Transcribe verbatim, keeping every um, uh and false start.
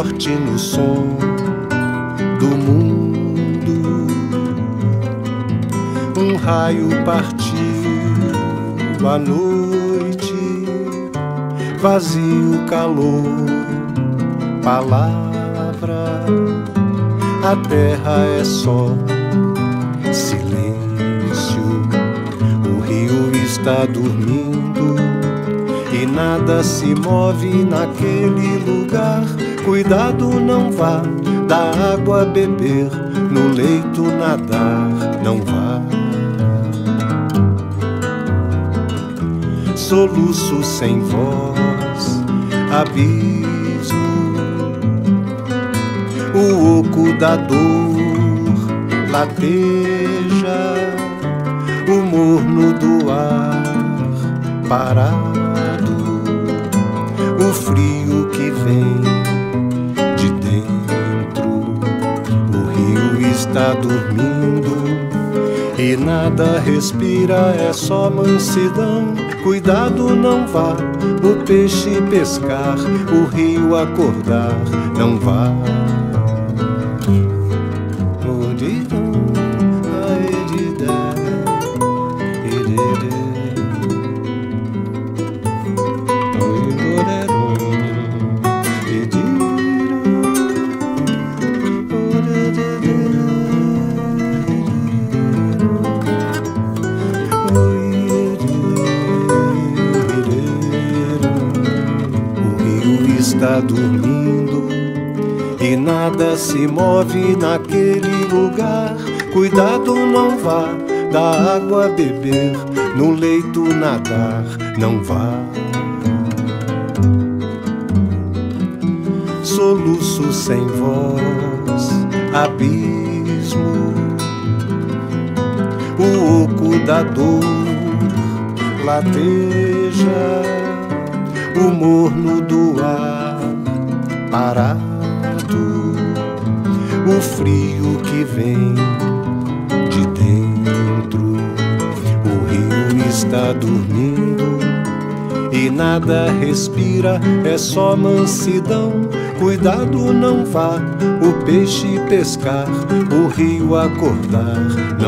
forte no som do mundo. Um raio partiu à noite, vazio, calor, palavra. A terra é só silêncio. O rio está dormindo e nada se move naquele lugar. Cuidado, não vá da água beber, no leito nadar, não vá. Soluço sem voz, abismo, o oco da dor lateja, o morno do ar parado, o frio que vem de dentro. O rio está dormindo e nada respira, é só mansidão. Cuidado, não vá o peixe pescar, o rio acordar, não vá. Está dormindo e nada se move naquele lugar. Cuidado, não vá da água beber, no leito nadar, não vá. Soluço sem voz, abismo, o oco da dor lateja, o morno do ar parado, o frio que vem de dentro. O rio está dormindo e nada respira, é só mansidão. Cuidado, não vá o peixe pescar, o rio acordar,